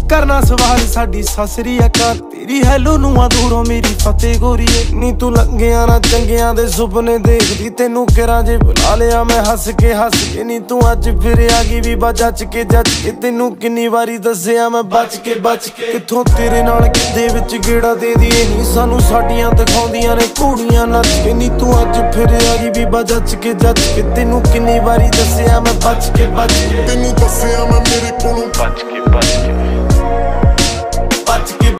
करना सवाल साडी ससरी अकाल तेरी हैलो नुआ दूरों मेरी फतेह गोरीए नी तू लंघिया ना चंगियां दे सुपने देखदी तेनू किरा जे बुला लिया मैं हस के नी तू अज फिर आ गई भी जच के तेनू किन्नी वारी दस्सिया मैं बच के किथों तेरे नाल किदे विच गेड़ा दे दिए नी सानू साडियां दिखाउंदियां ने घोड़ियां नच के नी तू अज फिर आ गई भी जच के तेनू किन्नी वारी दस्सिया मैं बच के तेनू दस्सिया मैं मेरे कोलों बच के